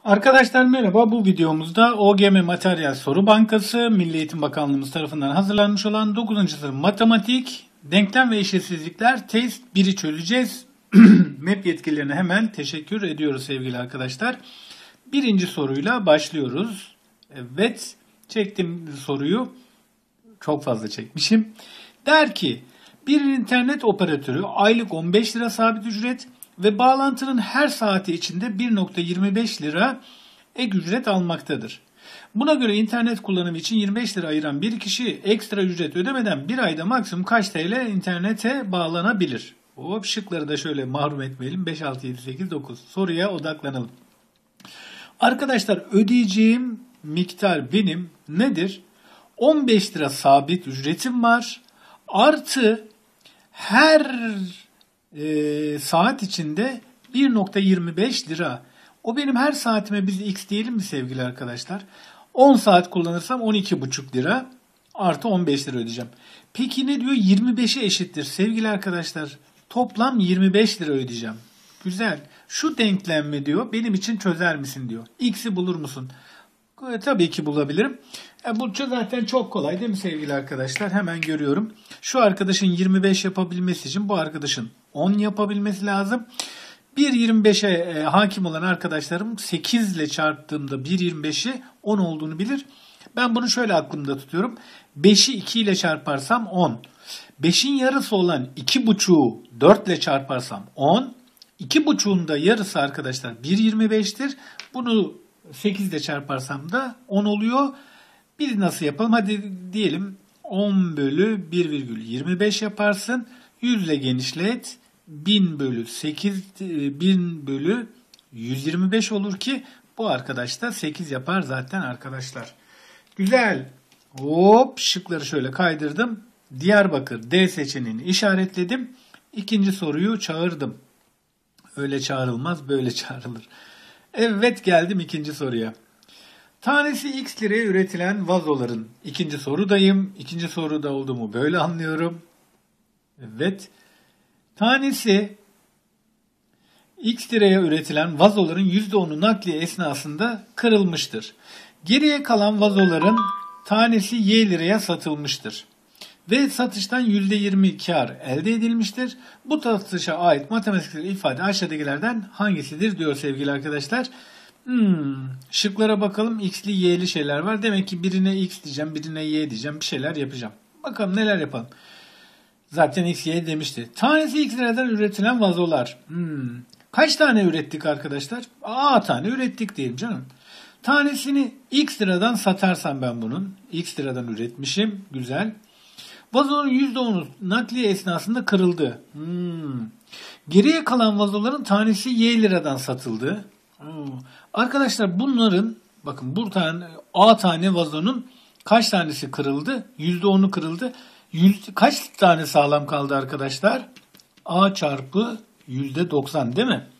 Arkadaşlar merhaba. Bu videomuzda OGM Materyal Soru Bankası Milli Eğitim Bakanlığımız tarafından hazırlanmış olan 9. sınıf matematik, denklem ve eşitsizlikler test 1'i çözeceğiz. MEP yetkililerine hemen teşekkür ediyoruz sevgili arkadaşlar. Birinci soruyla başlıyoruz. Evet, çektim soruyu. Çok fazla çekmişim. Der ki bir internet operatörü aylık 15 lira sabit ücret ve bağlantının her saati içinde 1.25 lira ek ücret almaktadır. Buna göre internet kullanımı için 25 lira ayıran bir kişi ekstra ücret ödemeden bir ayda maksimum kaç TL internete bağlanabilir? Hop, şıkları da şöyle mahrum etmeyelim. 5, 6, 7, 8, 9. Soruya odaklanalım. Arkadaşlar ödeyeceğim miktar benim nedir? 15 lira sabit ücretim var. Artı her saat içinde 1.25 lira. O benim her saatime biz x diyelim mi sevgili arkadaşlar? 10 saat kullanırsam 12,5 lira artı 15 lira ödeyeceğim. Peki ne diyor? 25'e eşittir sevgili arkadaşlar. Toplam 25 lira ödeyeceğim. Güzel. Şu denklem mi diyor? Benim için çözer misin diyor. X'i bulur musun? Tabii ki bulabilirim. Bu zaten çok kolay değil mi sevgili arkadaşlar? Hemen görüyorum. Şu arkadaşın 25 yapabilmesi için bu arkadaşın 10 yapabilmesi lazım. 1.25'e hakim olan arkadaşlarım 8 ile çarptığımda 1.25'i 10 olduğunu bilir. Ben bunu şöyle aklımda tutuyorum. 5'i 2 ile çarparsam 10. 5'in yarısı olan 2.5'u 4 ile çarparsam 10. 2.5'un da yarısı arkadaşlar 1.25'tir. Bunu 8 ile çarparsam da 10 oluyor. Bir nasıl yapalım? Hadi diyelim 10 bölü 1,25 yaparsın. 100 ile genişlet. 1000 bölü 8, 1000 bölü 125 olur ki bu arkadaş da 8 yapar zaten arkadaşlar. Güzel. Hop, şıkları şöyle kaydırdım. Diyarbakır D seçeneğini işaretledim. İkinci soruyu çağırdım. Öyle çağrılmaz, böyle çağrılır. Evet, geldim ikinci soruya. Tanesi x liraya üretilen vazoların. İkinci sorudayım. İkinci soruda olduğumu böyle anlıyorum. Evet. Tanesi x liraya üretilen vazoların %10'u nakliye esnasında kırılmıştır. Geriye kalan vazoların tanesi y liraya satılmıştır. Ve satıştan %20 kar elde edilmiştir. Bu satışa ait matematiksel ifade aşağıdakilerden hangisidir diyor sevgili arkadaşlar. Şıklara bakalım. X'li y'li şeyler var. Demek ki birine x diyeceğim, birine y diyeceğim. Bir şeyler yapacağım. Bakalım neler yapalım. Zaten x, y demişti. Tanesi x liradan üretilen vazolar. Kaç tane ürettik arkadaşlar? A tane ürettik diyelim canım. Tanesini x liradan satarsam ben bunun. X liradan üretmişim. Güzel. Vazonun %10'u nakliye esnasında kırıldı. Geriye kalan vazoların tanesi y liradan satıldı. Arkadaşlar bunların, bakın bu tane A tane vazonun kaç tanesi kırıldı? %10'u kırıldı. Kaç tane sağlam kaldı arkadaşlar? A çarpı %90 değil mi?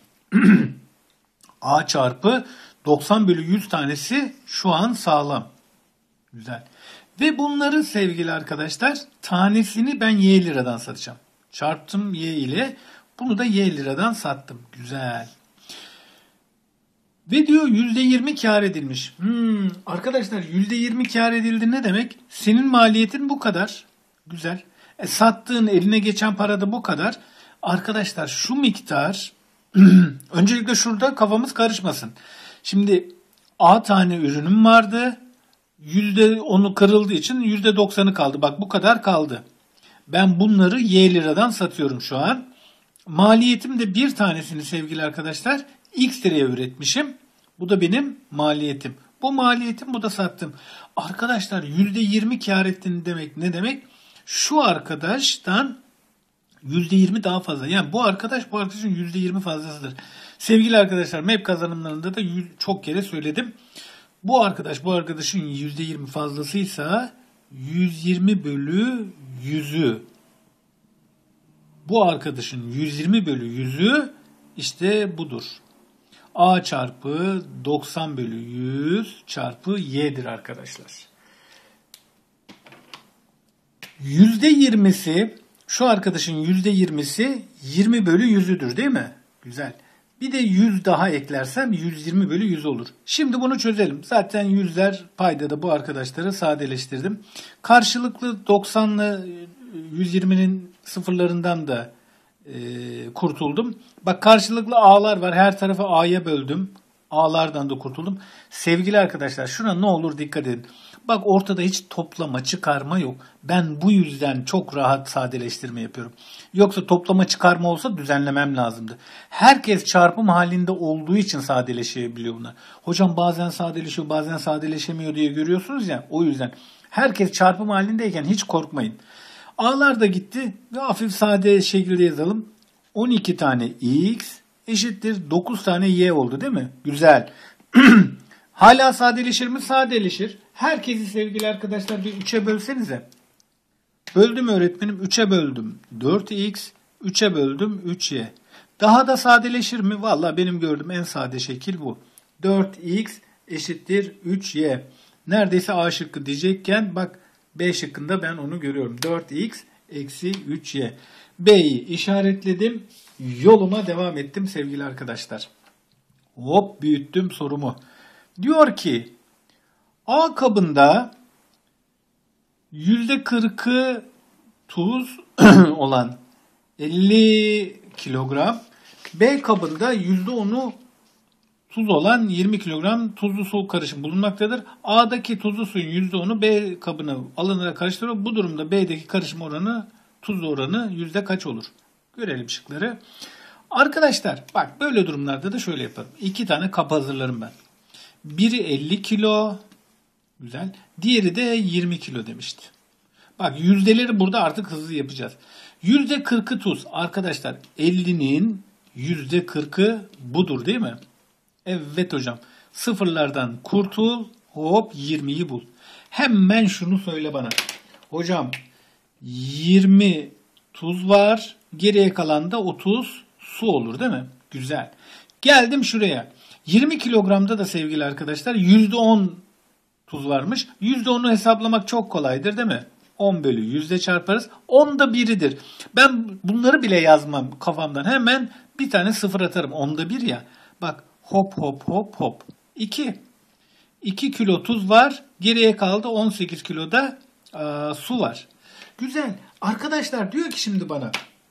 A çarpı 90 bölü 100 tanesi şu an sağlam. Güzel. Ve bunları sevgili arkadaşlar tanesini ben y liradan satacağım. Çarptım y ile, bunu da y liradan sattım. Güzel. Ve diyor %20 kar edilmiş. Arkadaşlar %20 kar edildi ne demek? Senin maliyetin bu kadar. Güzel. Sattığın, eline geçen para da bu kadar. Arkadaşlar şu miktar öncelikle şurada kafamız karışmasın. Şimdi A tane ürünüm vardı. %10'u kırıldığı için %90'ı kaldı. Bak bu kadar kaldı. Ben bunları y liradan satıyorum şu an. Maliyetim de bir tanesini sevgili arkadaşlar x liraya üretmişim. Bu da benim maliyetim. Bu maliyetim, bu da sattım. Arkadaşlar %20 kar ettin demek ne demek? Şu arkadaştan %20 daha fazla. Yani bu arkadaşın %20 fazlasıdır. Sevgili arkadaşlar MEP kazanımlarında da çok kere söyledim. Bu arkadaşın %20 fazlasıysa 120 bölü 100'ü. Bu arkadaşın 120 bölü 100'ü işte budur. A çarpı 90 bölü 100 çarpı y'dir arkadaşlar. %20'si, şu arkadaşın %20'si 20 bölü 100'üdür değil mi? Güzel. Bir de 100 daha eklersem 120 bölü 100 olur. Şimdi bunu çözelim. Zaten yüzler paydada bu arkadaşları sadeleştirdim. Karşılıklı 90'lı 120'nin sıfırlarından da kurtuldum. Bak karşılıklı a'lar var. Her tarafı a'ya böldüm. A'lardan da kurtuldum. Sevgili arkadaşlar şuna ne olur dikkat edin. Bak ortada hiç toplama çıkarma yok. Ben bu yüzden çok rahat sadeleştirme yapıyorum. Yoksa toplama çıkarma olsa düzenlemem lazımdı. Herkes çarpım halinde olduğu için sadeleşebiliyor bunlar. Hocam bazen sadeleşiyor bazen sadeleşemiyor diye görüyorsunuz ya, o yüzden. Herkes çarpım halindeyken hiç korkmayın. A'lar da gitti ve hafif sade şekilde yazalım. 12 tane x eşittir 9 tane y oldu değil mi? Güzel. Hala sadeleşir mi? Sadeleşir. Herkesi sevgili arkadaşlar bir 3'e bölsenize. Böldüm öğretmenim. 3'e böldüm. 4x. 3'e böldüm. 3y. Daha da sadeleşir mi? Valla benim gördüğüm en sade şekil bu. 4x eşittir 3y. Neredeyse A şıkkı diyecekken bak B şıkkında ben onu görüyorum. 4x eksi 3y. B'yi işaretledim. Yoluma devam ettim sevgili arkadaşlar. Hop büyüttüm sorumu. Diyor ki A kabında %40'ı tuz olan 50 kilogram, B kabında %10'u tuz olan 20 kilogram tuzlu su karışım bulunmaktadır. A'daki tuzlu suyun %10'u B kabına alınarak karıştırılıyor. Bu durumda B'deki karışım oranı, tuz oranı yüzde kaç olur? Görelim şıkları. Arkadaşlar bak böyle durumlarda da şöyle yaparım. 2 tane kap hazırlarım ben. Biri 50 kilo. Güzel. Diğeri de 20 kilo demişti. Bak yüzdeleri burada artık hızlı yapacağız. %40'ı tuz. Arkadaşlar 50'nin %40'ı budur değil mi? Evet hocam. Sıfırlardan kurtul. Hop 20'yi bul. Hemen şunu söyle bana. Hocam 20 tuz var. Geriye kalan da 30 su olur değil mi? Güzel. Geldim şuraya. 20 kilogramda da sevgili arkadaşlar %10 tuz varmış. %10'u hesaplamak çok kolaydır değil mi? 10 bölü yüzde çarparız. 10'da biridir. Ben bunları bile yazmam kafamdan. Hemen bir tane sıfır atarım. 10'da bir ya. Bak hop hop hop hop. 2. 2 kilo tuz var. Geriye kaldı 18 kiloda su var. Güzel. Arkadaşlar diyor ki şimdi bana.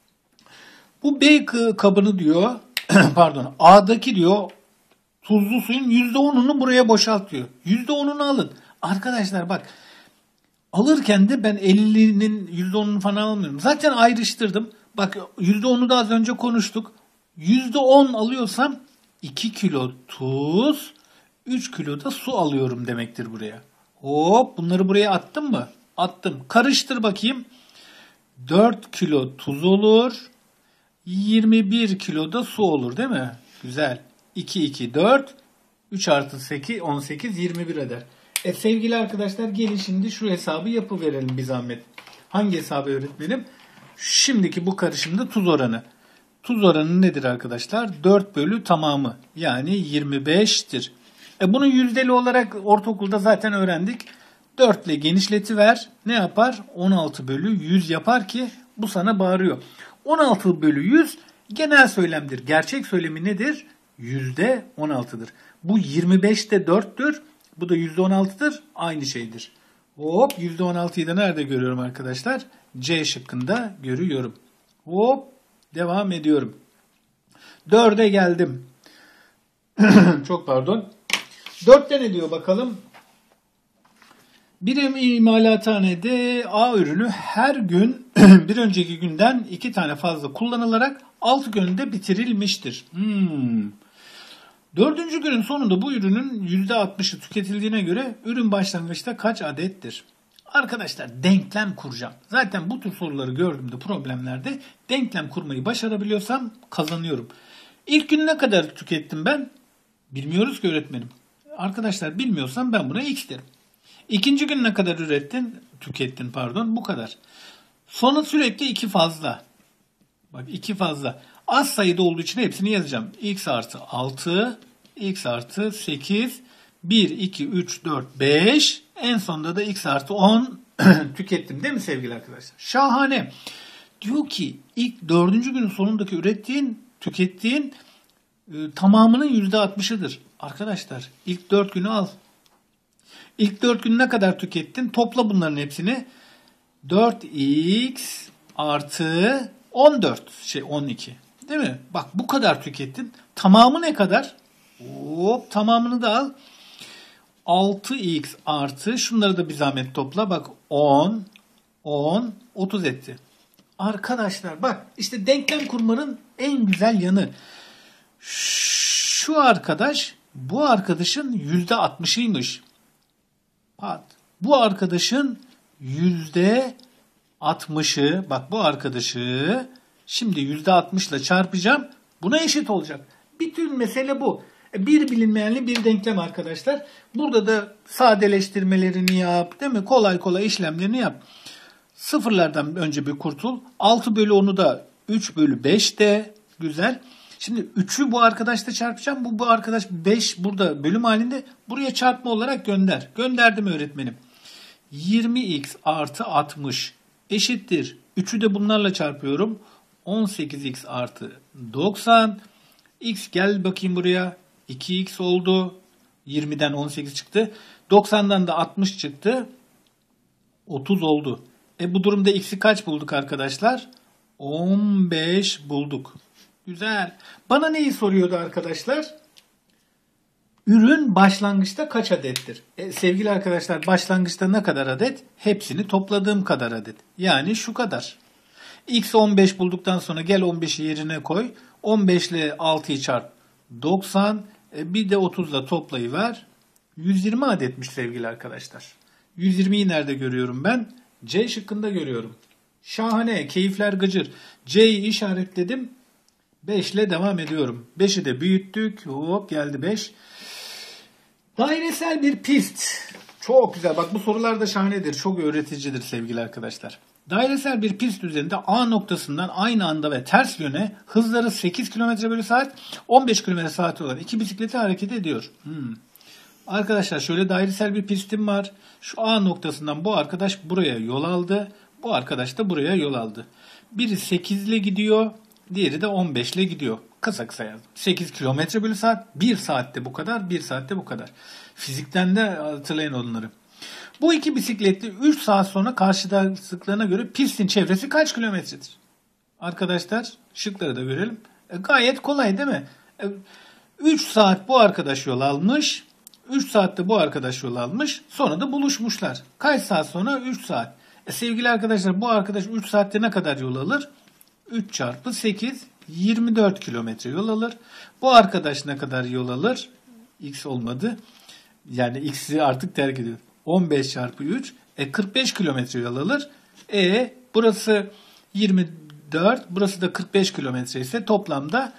Bu B kabını diyor. Pardon. A'daki diyor tuzlu suyun %10'unu buraya boşalt diyor. %10'unu alın. Arkadaşlar bak. Alırken de ben 50'nin %10'unu falan almıyorum. Zaten ayrıştırdım. Bak %10'u da az önce konuştuk. %10 alıyorsam 2 kilo tuz, 3 kilo da su alıyorum demektir buraya. Hop bunları buraya attım mı? Attım. Karıştır bakayım. 4 kilo tuz olur. 21 kilo da su olur değil mi? Güzel. 2, 2, 4. 3 artı 8, 18, 21 eder. Sevgili arkadaşlar gelin şimdi şu hesabı yapıverelim bir zahmet. Hangi hesabı öğretmenim? Şimdiki bu karışımda tuz oranı. Tuz oranı nedir arkadaşlar? 4 bölü tamamı. Yani 25'tir. Bunu yüzdeli olarak ortaokulda zaten öğrendik. 4 ile genişletiver. Ne yapar? 16 bölü 100 yapar ki bu sana bağırıyor. 16 bölü 100 genel söylemdir. Gerçek söylemi nedir? %16'dır. Bu 25'te 4'tür. Bu da %16'dır. Aynı şeydir. Hop %16'yı da nerede görüyorum arkadaşlar? C şıkkında görüyorum. Hop devam ediyorum. 4'e geldim. Çok pardon. 4'te ne diyor bakalım? Bir imalathanede A ürünü her gün bir önceki günden 2 tane fazla kullanılarak 6 günde bitirilmiştir. 4. günün sonunda bu ürünün %60'ı tüketildiğine göre ürün başlangıçta kaç adettir? Arkadaşlar denklem kuracağım. Zaten bu tür soruları gördüğümde problemlerde denklem kurmayı başarabiliyorsam kazanıyorum. İlk gün ne kadar tükettim ben? Bilmiyoruz ki öğretmenim. Arkadaşlar bilmiyorsam ben buna x derim. İkinci gün ne kadar tükettin bu kadar. Sonra sürekli 2 fazla. Bak 2 fazla. Az sayıda olduğu için hepsini yazacağım. X artı 6, X artı 8, 1, 2, 3, 4, 5. En sonunda da X artı 10 tükettim değil mi sevgili arkadaşlar? Şahane. Diyor ki ilk 4. günün sonundaki tükettiğin tamamının %60'ıdır. Arkadaşlar ilk 4 günü al. İlk 4 gün ne kadar tükettin? Topla bunların hepsini. 4x artı 12. Değil mi? Bak bu kadar tükettin. Tamamı ne kadar? Hop, tamamını da al. 6x artı şunları da bir zahmet topla. Bak 30 etti. Arkadaşlar bak işte denklem kurmanın en güzel yanı. Şu arkadaş bu arkadaşın %60'ıymış. Bu arkadaşın %60'ı, bak bu arkadaşı şimdi %60 ile çarpacağım. Buna eşit olacak. Bütün mesele bu. Bir bilinmeyenli bir denklem arkadaşlar. Burada da sadeleştirmelerini yap, değil mi? Kolay kolay işlemlerini yap. Sıfırlardan önce bir kurtul. 6 bölü 10'u da 3 bölü 5 de güzel. Şimdi 3'ü bu arkadaşla çarpacağım. Bu arkadaş 5 burada bölüm halinde. Buraya çarpma olarak gönder. Gönderdim öğretmenim. 20x artı 60 eşittir. 3'ü de bunlarla çarpıyorum. 18x artı 90. X gel bakayım buraya. 2x oldu. 20'den 18 çıktı. 90'dan da 60 çıktı. 30 oldu. Bu durumda x'i kaç bulduk arkadaşlar? 15 bulduk. Güzel. Bana neyi soruyordu arkadaşlar? Ürün başlangıçta kaç adettir? Sevgili arkadaşlar başlangıçta ne kadar adet? Hepsini topladığım kadar adet. Yani şu kadar. X 15 bulduktan sonra gel 15'i yerine koy. 15 ile 6'yı çarp. 90. Bir de 30 ile toplayıver. 120 adetmiş sevgili arkadaşlar. 120'yi nerede görüyorum ben? C şıkkında görüyorum. Şahane. Keyifler gıcır. C'yi işaretledim. 5 ile devam ediyorum. 5'i de büyüttük. Hop geldi 5. Dairesel bir pist. Çok güzel. Bak bu sorular da şahanedir. Çok öğreticidir sevgili arkadaşlar. Dairesel bir pist üzerinde A noktasından aynı anda ve ters yöne hızları 8 km/s, 15 km/s olan iki bisikleti hareket ediyor. Arkadaşlar şöyle dairesel bir pistim var. Şu A noktasından bu arkadaş buraya yol aldı. Bu arkadaş da buraya yol aldı. Biri 8 ile gidiyor. Diğeri de 15 ile gidiyor. Kısa kısa yazdım. 8 km/s. 1 saatte bu kadar. 1 saatte bu kadar. Fizikten de hatırlayın onları. Bu iki bisikletli 3 saat sonra karşılaştıklarına göre pistin çevresi kaç kilometredir? Arkadaşlar şıkları da görelim. Gayet kolay değil mi? 3 saat bu arkadaş yol almış. 3 saatte bu arkadaş yol almış. Sonra da buluşmuşlar. Kaç saat sonra? 3 saat. Sevgili arkadaşlar bu arkadaş 3 saatte ne kadar yol alır? 3 çarpı 8 24 kilometre yol alır. Bu arkadaş ne kadar yol alır? X olmadı. Yani X'i artık terk ediyor. 15 çarpı 3 45 kilometre yol alır. Burası 24, burası da 45 kilometre ise toplamda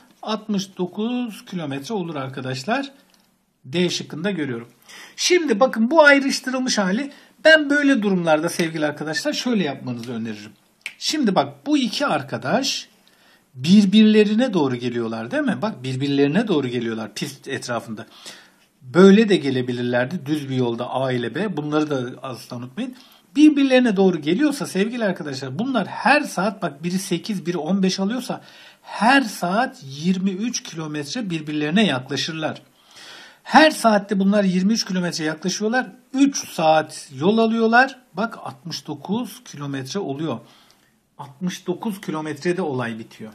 69 kilometre olur arkadaşlar. D şıkkında görüyorum. Şimdi bakın bu ayrıştırılmış hali. Ben böyle durumlarda sevgili arkadaşlar şöyle yapmanızı öneririm. Şimdi bak bu iki arkadaş birbirlerine doğru geliyorlar değil mi? Bak birbirlerine doğru geliyorlar pist etrafında. Böyle de gelebilirlerdi düz bir yolda A ile B. Bunları da asla unutmayın. Birbirlerine doğru geliyorsa sevgili arkadaşlar bunlar her saat bak biri 8 biri 15 alıyorsa her saat 23 kilometre birbirlerine yaklaşırlar. Her saatte bunlar 23 kilometre yaklaşıyorlar. 3 saat yol alıyorlar. Bak 69 kilometre oluyor. 69 kilometrede olay bitiyor.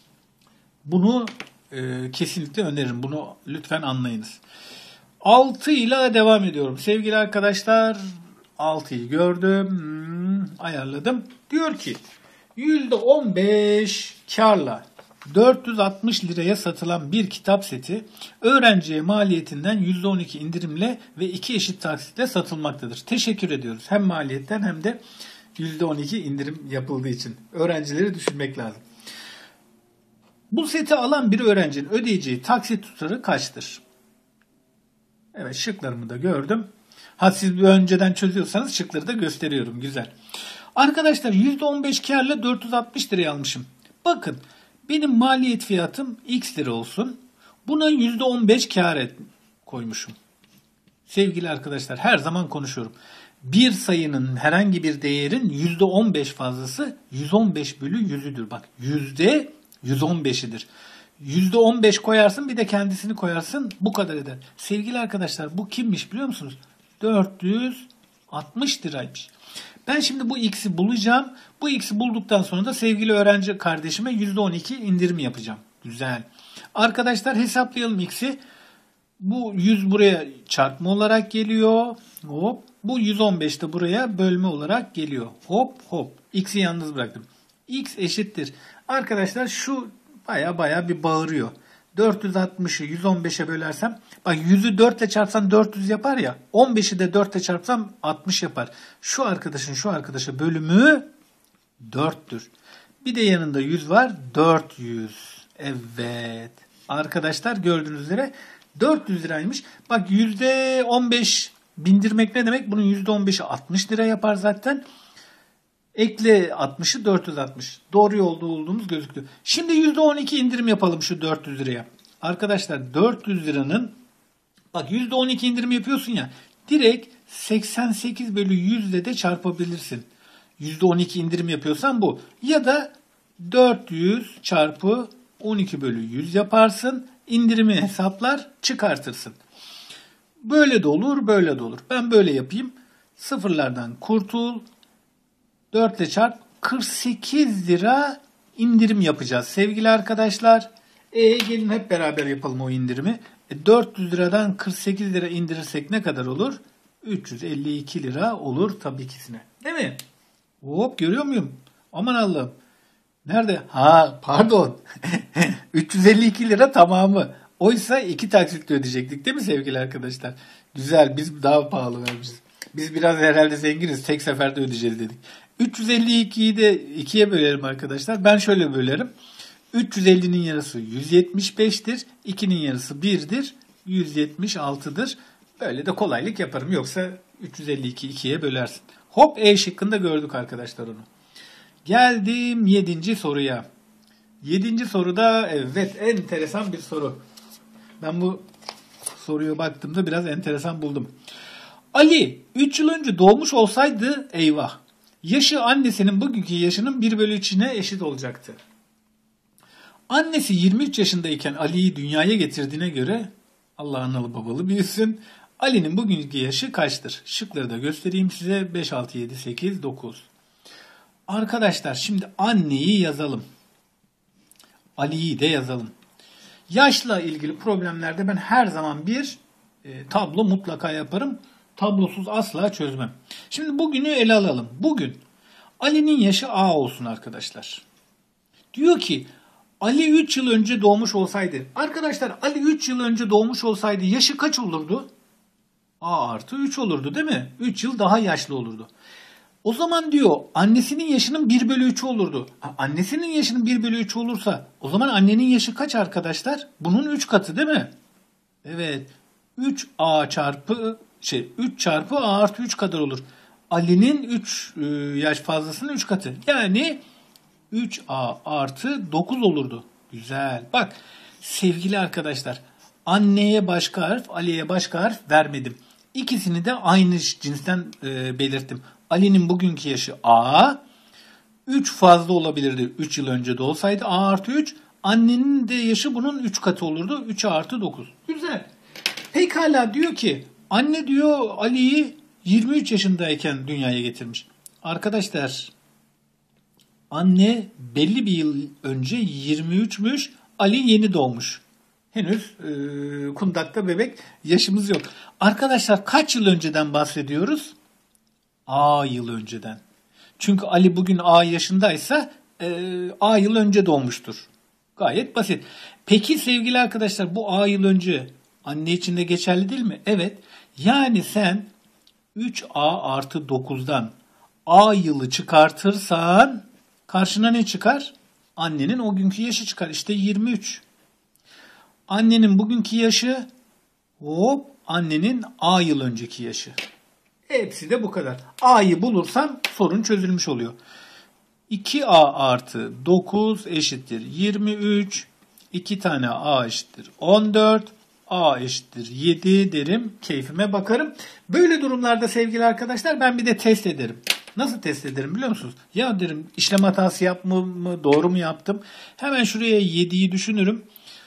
Bunu kesinlikle öneririm. Bunu lütfen anlayınız. 6 ile devam ediyorum. Sevgili arkadaşlar 6'yı gördüm. Ayarladım. Diyor ki %15 karla 460 liraya satılan bir kitap seti öğrenciye maliyetinden %12 indirimle ve 2 eşit taksitle satılmaktadır. Teşekkür ediyoruz. Hem maliyetten hem de %12 indirim yapıldığı için. Öğrencileri düşünmek lazım. Bu seti alan bir öğrencinin ödeyeceği taksit tutarı kaçtır? Evet şıklarımı da gördüm. Siz önceden çözüyorsanız şıkları da gösteriyorum. Güzel. Arkadaşlar %15 karla 460 liraya almışım. Bakın benim maliyet fiyatım X lira olsun. Buna %15 kar koymuşum. Sevgili arkadaşlar her zaman konuşuyorum. Bir sayının herhangi bir değerin %15 fazlası 115 bölü 100'üdür. Bak %115'idir. %15 koyarsın, bir de kendisini koyarsın, bu kadar eder. Sevgili arkadaşlar, bu kimmiş biliyor musunuz? 460 liraymış. Ben şimdi bu x'i bulacağım. Bu x'i bulduktan sonra da sevgili öğrenci kardeşime %12 indirim yapacağım. Güzel. Arkadaşlar hesaplayalım x'i. Bu 100 buraya çarpma olarak geliyor. Hop. Bu 115 de buraya bölme olarak geliyor. Hop hop. X'i yalnız bıraktım. X eşittir. Arkadaşlar şu baya bir bağırıyor. 460'ı 115'e bölersem, bak 100'ü 4 ile çarpsam 400 yapar ya. 15'i de 4 ile çarpsam 60 yapar. Şu arkadaşın şu arkadaşa bölümü 4'tür. Bir de yanında 100 var. 400. Evet. Arkadaşlar gördüğünüz üzere 400 liraymış. Bak %15 bindirmek ne demek? Bunun %15'i 60 lira yapar zaten. Ekle 60'ı 460. Doğru yolda olduğumuz gözüküyor. Şimdi %12 indirim yapalım şu 400 liraya. Arkadaşlar 400 liranın, bak %12 indirim yapıyorsun ya, direkt 88 bölü 100 ile de çarpabilirsin. %12 indirim yapıyorsan bu. Ya da 400 çarpı 12 bölü 100 yaparsın. İndirimi hesaplar, çıkartırsın. Böyle de olur, böyle de olur. Ben böyle yapayım. Sıfırlardan kurtul. 4 ile çarp. 48 lira indirim yapacağız sevgili arkadaşlar. Gelin hep beraber yapalım o indirimi. 400 liradan 48 lira indirirsek ne kadar olur? 352 lira olur tabii ikisine. Değil mi? Hop, görüyor muyum? Aman Allah'ım. Nerede? Ha pardon. 352 lira tamamı. Oysa 2 taksitle ödeyecektik değil mi sevgili arkadaşlar? Güzel, biz daha pahalı vermişiz. Biz biraz herhalde zenginiz, tek seferde ödeyeceğiz dedik. 352'yi de 2'ye bölerim arkadaşlar. Ben şöyle bölerim. 350'nin yarısı 175'tir. 2'nin yarısı 1'dir. 176'dır. Böyle de kolaylık yaparım. Yoksa 352 2'ye bölersin. Hop, E şıkkında gördük arkadaşlar onu. Geldim 7. soruya. 7. soruda evet enteresan bir soru. Ben bu soruya baktığımda biraz enteresan buldum. Ali 3 yıl önce doğmuş olsaydı eyvah. Yaşı annesinin bugünkü yaşının 1 bölü 3'üne eşit olacaktı. Annesi 23 yaşındayken Ali'yi dünyaya getirdiğine göre Allah analı babalı büyüsün. Ali'nin bugünkü yaşı kaçtır? Şıkları da göstereyim size. 5, 6, 7, 8, 9. Arkadaşlar şimdi anneyi yazalım. Ali'yi de yazalım. Yaşla ilgili problemlerde ben her zaman bir tablo mutlaka yaparım. Tablosuz asla çözmem. Şimdi bugünü ele alalım. Bugün Ali'nin yaşı A olsun arkadaşlar. Diyor ki Ali 3 yıl önce doğmuş olsaydı. Arkadaşlar Ali 3 yıl önce doğmuş olsaydı yaşı kaç olurdu? A artı 3 olurdu değil mi? 3 yıl daha yaşlı olurdu. O zaman diyor annesinin yaşının 1 bölü 3 olurdu. Annesinin yaşının 1 bölü 3 olursa o zaman annenin yaşı kaç arkadaşlar? Bunun 3 katı değil mi? Evet. 3A çarpı 3 çarpı A artı 3 kadar olur. Ali'nin 3 yaş fazlasının 3 katı. Yani 3A artı 9 olurdu. Güzel. Bak sevgili arkadaşlar, anneye başka harf, Ali'ye başka harf vermedim. İkisini de aynı cinsten belirttim. Ali'nin bugünkü yaşı A. 3 fazla olabilirdi 3 yıl önce de olsaydı. A artı 3. Annenin de yaşı bunun 3 katı olurdu. 3 artı 9. Güzel. Pekala diyor ki anne diyor Ali'yi 23 yaşındayken dünyaya getirmiş. Arkadaşlar anne belli bir yıl önce 23'müş. Ali yeni doğmuş. Henüz kundakta bebek, yaşımız yok. Arkadaşlar kaç yıl önceden bahsediyoruz? A yıl önceden. Çünkü Ali bugün A yaşındaysa A yıl önce doğmuştur. Gayet basit. Peki sevgili arkadaşlar bu A yıl önce anne için de geçerli değil mi? Evet. Yani sen 3A artı 9'dan A yılı çıkartırsan karşına ne çıkar? Annenin o günkü yaşı çıkar. İşte 23. Annenin bugünkü yaşı hop annenin A yıl önceki yaşı. Hepsi de bu kadar. A'yı bulursam sorun çözülmüş oluyor. 2A artı 9 eşittir 23. 2 tane A eşittir 14. A eşittir 7 derim. Keyfime bakarım. Böyle durumlarda sevgili arkadaşlar ben bir de test ederim. Nasıl test ederim biliyor musunuz? Ya derim işlem hatası yaptım mı, doğru mu yaptım? Hemen şuraya 7'yi düşünürüm.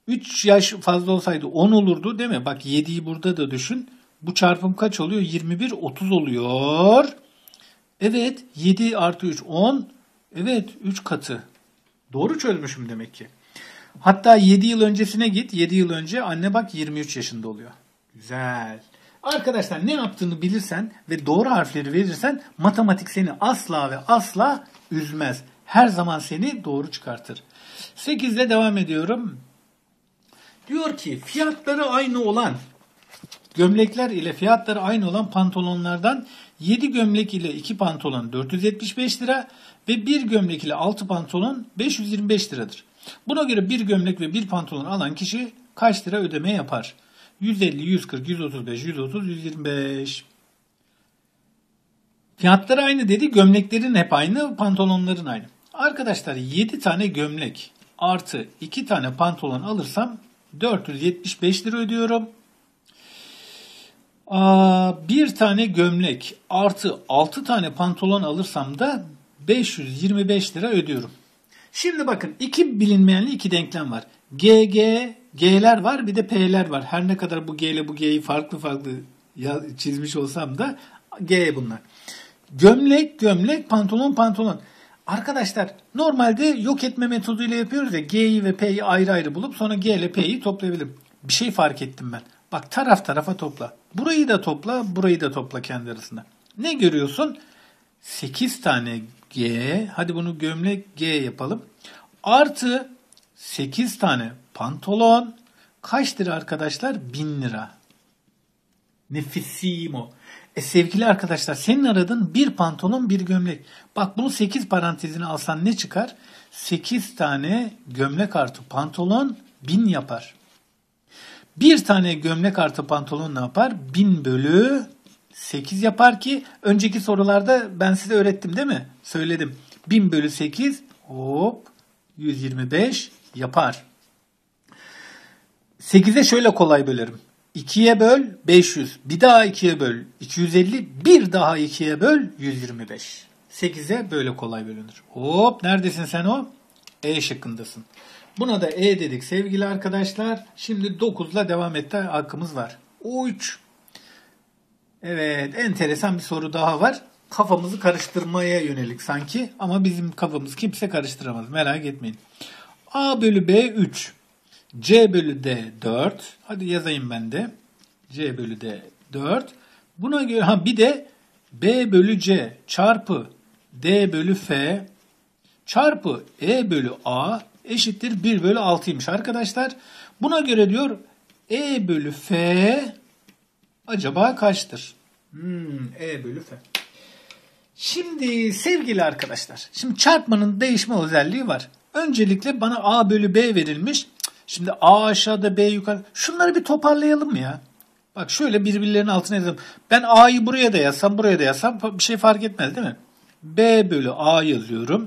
3 yaş fazla olsaydı 10 olurdu değil mi? Bak 7'yi burada da düşün. Bu çarpım kaç oluyor? 21, 30 oluyor. Evet, 7 artı 3, 10. Evet, 3 katı. Doğru çözmüşüm demek ki. Hatta 7 yıl öncesine git. 7 yıl önce anne bak 23 yaşında oluyor. Güzel. Arkadaşlar ne yaptığını bilirsen ve doğru harfleri verirsen matematik seni asla ve asla üzmez. Her zaman seni doğru çıkartır. 8 ile devam ediyorum. Diyor ki fiyatları aynı olan gömlekler ile fiyatları aynı olan pantolonlardan 7 gömlek ile 2 pantolon 475 lira ve 1 gömlek ile 6 pantolon 525 liradır. Buna göre 1 gömlek ve 1 pantolon alan kişi kaç lira ödeme yapar? 150, 140, 135, 130, 125. Fiyatları aynı dedi. Gömleklerin hep aynı, pantolonların aynı. Arkadaşlar 7 tane gömlek artı 2 tane pantolon alırsam 475 lira ödüyorum. Bir tane gömlek artı 6 tane pantolon alırsam da 525 lira ödüyorum. Şimdi bakın iki bilinmeyenli iki denklem var. G'ler var bir de P'ler var. Her ne kadar bu G ile bu G'yi farklı çizmiş olsam da G bunlar. Gömlek, pantolon. Arkadaşlar normalde yok etme metoduyla yapıyoruz ya. G'yi ve P'yi ayrı ayrı bulup sonra G ile P'yi toplayabilirim. Bir şey fark ettim ben. Bak taraf tarafa topla. Burayı da topla, burayı da topla kendi arasında. Ne görüyorsun? 8 tane G. Hadi bunu gömlek G yapalım. Artı 8 tane pantolon. Kaç lira arkadaşlar? 1000 lira. Nefisimo. Sevgili arkadaşlar senin aradığın bir pantolon bir gömlek. Bak bunu 8 parantezine alsan ne çıkar? 8 tane gömlek artı pantolon 1000 yapar. Bir tane gömlek artı pantolon ne yapar? 1000 bölü 8 yapar ki önceki sorularda ben size öğrettim değil mi? Söyledim. 1000 bölü 8 hop 125 yapar. 8'e şöyle kolay bölerim. 2'ye böl 500. Bir daha 2'ye böl 250. Bir daha 2'ye böl 125. 8'e böyle kolay bölünür. Hop neredesin sen o? E şıkkındasın. Buna da E dedik sevgili arkadaşlar. Şimdi 9'la devam etme hakkımız var. Uç. Evet enteresan bir soru daha var. Kafamızı karıştırmaya yönelik sanki. Ama bizim kafamızı kimse karıştıramaz. Merak etmeyin. A bölü B 3. C bölü D 4. Hadi yazayım ben de. C bölü D 4. Buna göre bir de B bölü C çarpı D bölü F çarpı E bölü A eşittir 1 bölü 6'ymış arkadaşlar. Buna göre diyor E bölü F acaba kaçtır? E bölü F. Şimdi sevgili arkadaşlar. Şimdi çarpmanın değişme özelliği var. Öncelikle bana A bölü B verilmiş. Şimdi A aşağıda B yukarı. Şunları bir toparlayalım mı ya? Bak şöyle birbirlerinin altına yazalım. Ben A'yı buraya da yazsam buraya da yazsam bir şey fark etmez değil mi? B bölü A yazıyorum.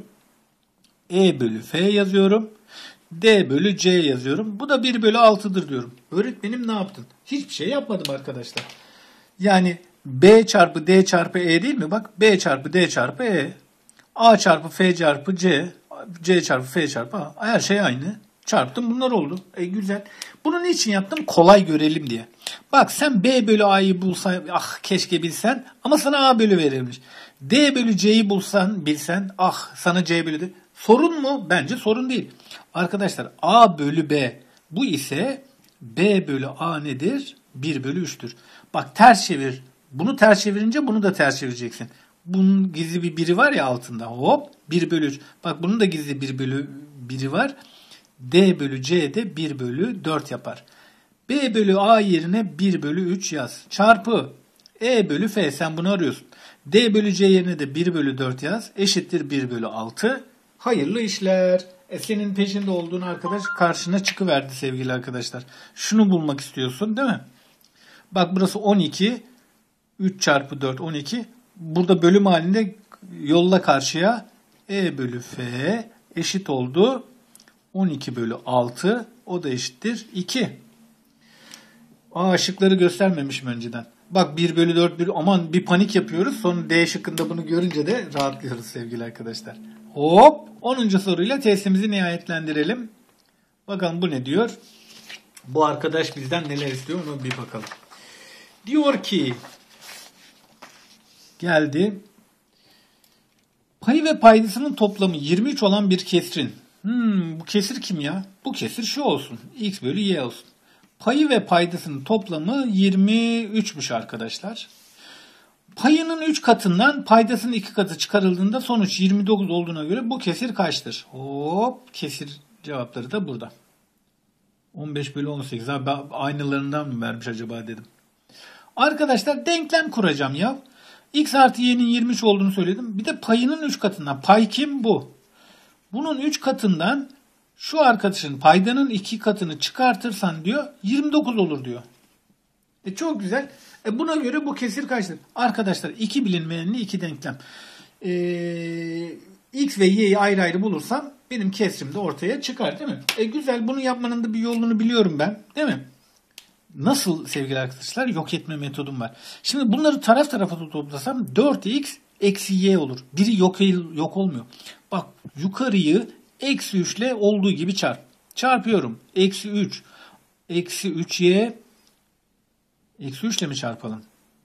E bölü F yazıyorum. D bölü C yazıyorum. Bu da 1 bölü 6'dır diyorum. Öğretmenim ne yaptın? Hiçbir şey yapmadım arkadaşlar. Yani B çarpı D çarpı E değil mi? Bak B çarpı D çarpı E. A çarpı F çarpı C. C çarpı F çarpı A. Her şey aynı. Çarptım bunlar oldu. Güzel. Bunu niçin yaptım? Kolay görelim diye. Bak sen B bölü A'yı bulsan keşke bilsen ama sana A bölü verilmiş. D bölü C'yi bulsan bilsen sana C bölü D. Sorun mu? Bence sorun değil. Arkadaşlar A bölü B bu ise B bölü A nedir? 1 bölü 3'tür. Bak ters çevir. Bunu ters çevirince bunu da ters çevireceksin. Bunun gizli bir biri var ya altında. Hop 1 bölü 3. Bak bunun da gizli 1 bölü biri var. D bölü C de 1 bölü 4 yapar. B bölü A yerine 1 bölü 3 yaz. Çarpı E bölü F sen bunu arıyorsun. D bölü C yerine de 1 bölü 4 yaz. Eşittir 1 bölü 6. Hayırlı işler. Senin peşinde olduğun arkadaş karşına çıkıverdi sevgili arkadaşlar. Şunu bulmak istiyorsun değil mi? Bak burası 12. 3 çarpı 4 12. Burada bölüm halinde yolla karşıya. E bölü F eşit oldu. 12 bölü 6 o da eşittir 2. Şıkları göstermemişim önceden. Bak 1 bölü 4 aman bir panik yapıyoruz. Sonra D şıkkında bunu görünce de rahatlıyoruz sevgili arkadaşlar. Hop 10. soruyla testimizi nihayetlendirelim. Bakalım bu ne diyor? Bu arkadaş bizden neler istiyor onu bir bakalım. Diyor ki geldi. Payı ve paydasının toplamı 23 olan bir kesrin. Bu kesir kim ya? Bu kesir şu olsun. X bölü Y olsun. Payı ve paydasının toplamı 23'müş arkadaşlar. Payının 3 katından paydasının 2 katı çıkarıldığında sonuç 29 olduğuna göre bu kesir kaçtır? Hop, kesir cevapları da burada. 15 bölü 18. Abi aynılarından mı vermiş acaba dedim. Arkadaşlar denklem kuracağım ya. X artı y'nin 23 olduğunu söyledim. Bir de payının 3 katından. Pay kim? Bu. Bunun 3 katından şu arkadaşın paydanın 2 katını çıkartırsan diyor 29 olur diyor. Çok güzel. Buna göre bu kesir kaçtır? Arkadaşlar iki bilinmeyenli iki denklem. X ve y'yi ayrı ayrı bulursam benim kesrim de ortaya çıkar değil mi? Güzel, bunu yapmanın da bir yolunu biliyorum ben değil mi? Nasıl sevgili arkadaşlar? Yok etme metodum var. Şimdi bunları taraf tarafa toplasam 4x eksi y olur. Biri yok olmuyor. Bak yukarıyı eksi 3 ile olduğu gibi çarp. Çarpıyorum. Eksi 3. Eksi 3y. Eksi 3 ile mi çarpalım?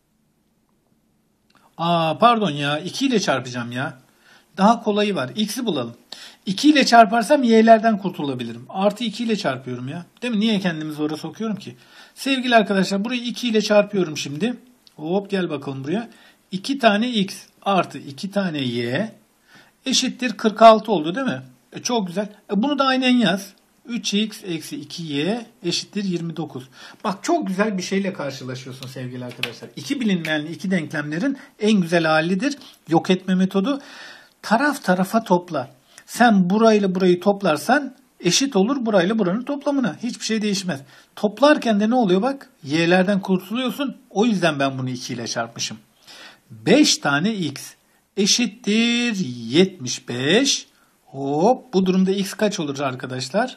Pardon ya. 2 ile çarpacağım ya. Daha kolayı var. X'i bulalım. 2 ile çarparsam y'lerden kurtulabilirim. Artı 2 ile çarpıyorum ya. Değil mi? Niye kendimizi oraya sokuyorum ki? Sevgili arkadaşlar burayı 2 ile çarpıyorum şimdi. Hop gel bakalım buraya. 2 tane x artı 2 tane y eşittir 46 oldu değil mi? Çok güzel. Bunu da aynen yaz. 3x eksi 2y eşittir 29. Bak çok güzel bir şeyle karşılaşıyorsun sevgili arkadaşlar. İki bilinmeyenli iki denklemlerin en güzel halidir. Yok etme metodu. Taraf tarafa topla. Sen burayla burayı toplarsan eşit olur burayla buranın toplamına. Hiçbir şey değişmez. Toplarken de ne oluyor bak? Y'lerden kurtuluyorsun. O yüzden ben bunu 2 ile çarpmışım. 5 tane x eşittir 75. Hop bu durumda x kaç olur arkadaşlar?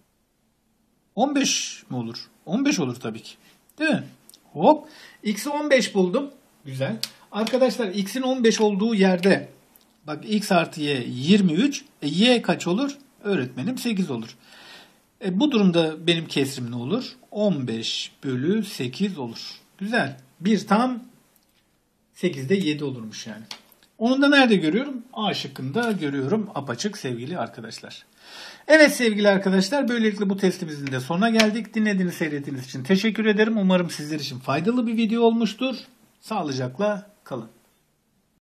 15 mi olur? 15 olur tabii ki. Değil mi? Hop x'i 15 buldum. Güzel. Arkadaşlar x'in 15 olduğu yerde bak x artı y 23. Y kaç olur? Öğretmenim 8 olur. Bu durumda benim kesrim ne olur? 15 bölü 8 olur. Güzel. Bir tam 8'de 7 olurmuş yani. Onu da nerede görüyorum? A şıkkında görüyorum. Apaçık sevgili arkadaşlar. Evet sevgili arkadaşlar, böylelikle bu testimizin de sonuna geldik. Dinlediğiniz, seyrettiğiniz için teşekkür ederim. Umarım sizler için faydalı bir video olmuştur. Sağlıcakla kalın.